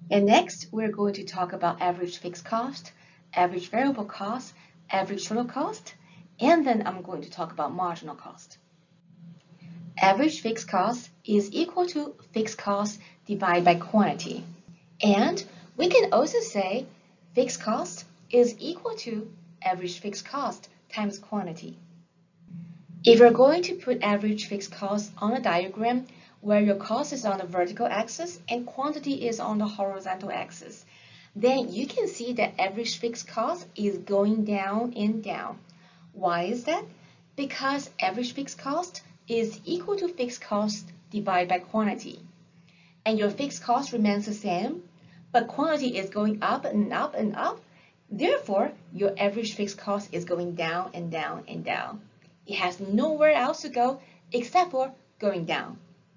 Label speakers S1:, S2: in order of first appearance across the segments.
S1: And next, we're going to talk about average fixed cost, average variable cost, average total cost, and then I'm going to talk about marginal cost. Average fixed cost is equal to fixed cost divided by quantity. And we can also say fixed cost is equal to average fixed cost times quantity. If you're going to put average fixed cost on a diagram where your cost is on the vertical axis and quantity is on the horizontal axis, then you can see that average fixed cost is going down and down. Why is that? Because average fixed cost is equal to fixed cost divided by quantity. And your fixed cost remains the same, but quantity is going up and up and up. Therefore, your average fixed cost is going down and down and down. It has nowhere else to go except for going down.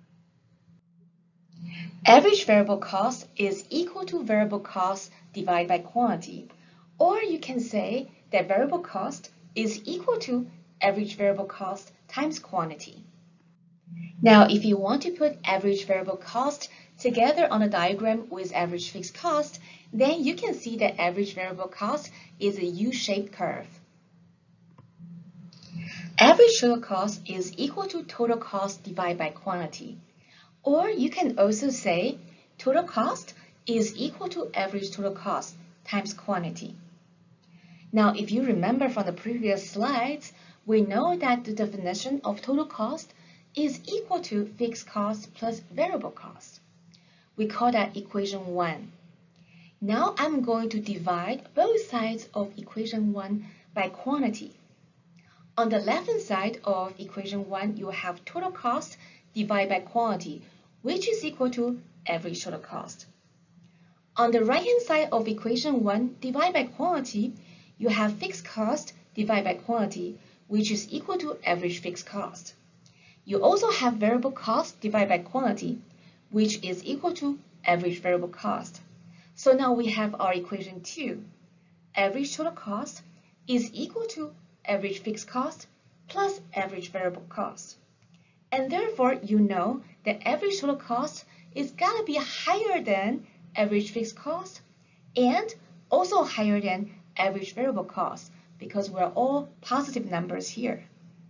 S1: Average variable cost is equal to variable cost divided by quantity. Or you can say that variable cost is equal to average variable cost times quantity. Now, if you want to put average variable cost together on a diagram with average fixed cost, then you can see that average variable cost is a U-shaped curve. Average total cost is equal to total cost divided by quantity. Or you can also say total cost is equal to average total cost times quantity. Now, if you remember from the previous slides, we know that the definition of total cost is equal to fixed cost plus variable cost. We call that equation 1. Now I'm going to divide both sides of equation 1 by quantity. On the left-hand side of equation 1, you have total cost divided by quantity, which is equal to average total cost. On the right-hand side of equation 1, divided by quantity, you have fixed cost divided by quantity, which is equal to average fixed cost. You also have variable cost divided by quantity, which is equal to average variable cost. So now we have our equation 2. Average total cost is equal to average fixed cost plus average variable cost. And therefore, you know that average total cost is gotta be higher than average fixed cost and also higher than average variable cost because we're all positive numbers here.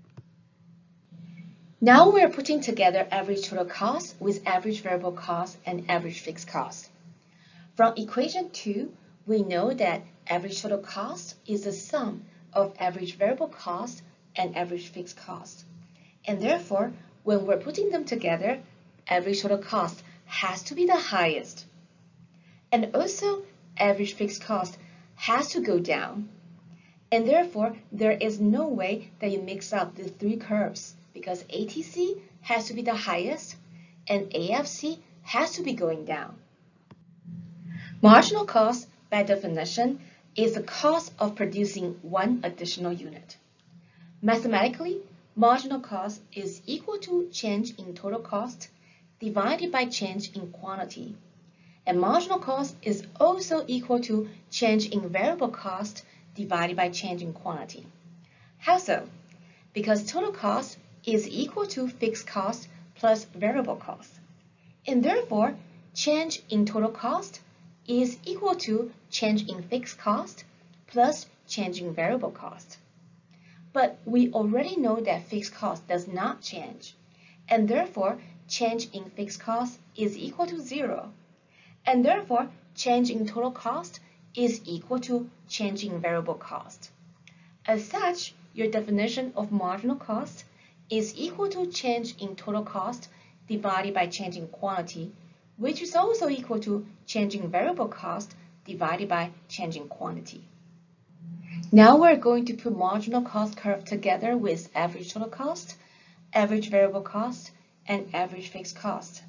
S1: Now we're putting together average total cost with average variable cost and average fixed cost. From equation 2, we know that average total cost is the sum of average variable cost and average fixed cost. And therefore, when we're putting them together, average total cost has to be the highest. And also, average fixed cost has to go down. And therefore, there is no way that you mix up the three curves because ATC has to be the highest and AFC has to be going down. Marginal cost, by definition, is the cost of producing one additional unit. Mathematically, marginal cost is equal to change in total cost divided by change in quantity. And marginal cost is also equal to change in variable cost divided by change in quantity. How so? Because total cost is equal to fixed cost plus variable cost. And therefore, change in total cost is equal to change in fixed cost plus change in variable cost. But we already know that fixed cost does not change, and therefore change in fixed cost is equal to 0. And therefore, change in total cost is equal to change in variable cost. As such, your definition of marginal cost is equal to change in total cost divided by change in quantity, which is also equal to change in variable cost divided by change in quantity. Now we're going to put marginal cost curve together with average total cost, average variable cost, and average fixed cost.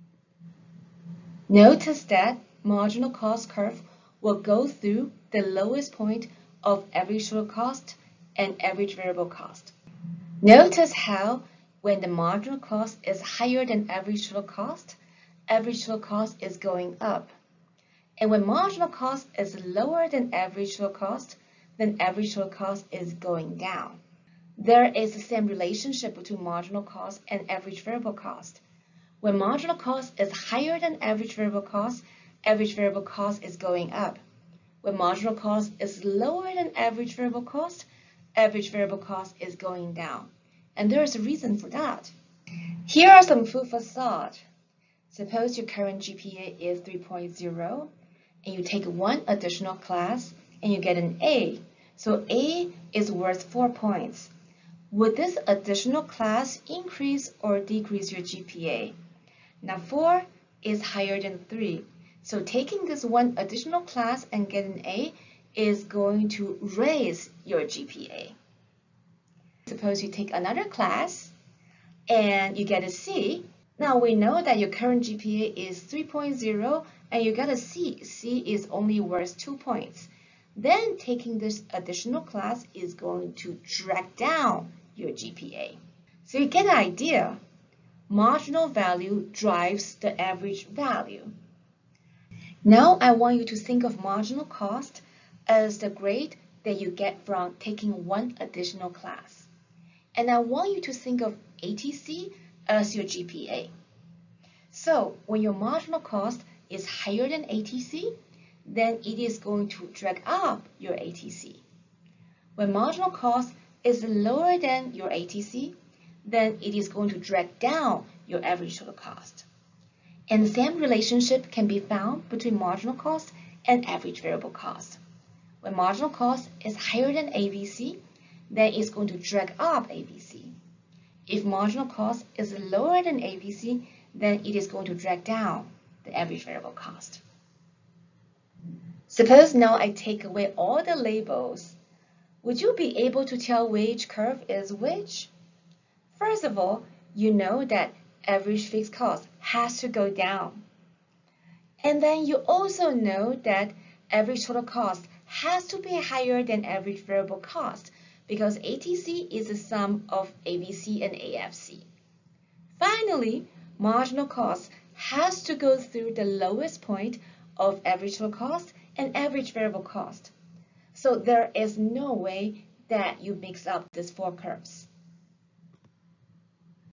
S1: Notice that marginal cost curve will go through the lowest point of average total cost and average variable cost. Notice how when the marginal cost is higher than average total cost is going up. And when marginal cost is lower than average total cost, then average total cost is going down. There is the same relationship between marginal cost and average variable cost. When marginal cost is higher than average variable cost, average variable cost is going up. When marginal cost is lower than average variable cost is going down. And there is a reason for that. Here are some food for thought. Suppose your current GPA is 3.0 and you take one additional class and you get an A. So A is worth 4 points. Would this additional class increase or decrease your GPA? Now 4 is higher than 3. So taking this one additional class and getting an A is going to raise your GPA. Suppose you take another class and you get a C. Now we know that your current GPA is 3.0 and you got a C. C is only worth 2 points. Then taking this additional class is going to drag down your GPA. So you get an idea. Marginal value drives the average value. Now I want you to think of marginal cost as the grade that you get from taking one additional class. And I want you to think of ATC as your GPA. So when your marginal cost is higher than ATC, then it is going to drag up your ATC. When marginal cost is lower than your ATC, then it is going to drag down your average total cost. And the same relationship can be found between marginal cost and average variable cost. When marginal cost is higher than AVC, then it's going to drag up AVC. If marginal cost is lower than AVC, then it is going to drag down the average variable cost. Suppose now I take away all the labels. Would you be able to tell which curve is which? First of all, you know that average fixed cost has to go down. And then you also know that average total cost has to be higher than average variable cost because ATC is the sum of AVC and AFC. Finally, marginal cost has to go through the lowest point of average total cost and average variable cost. So there is no way that you mix up these 4 curves.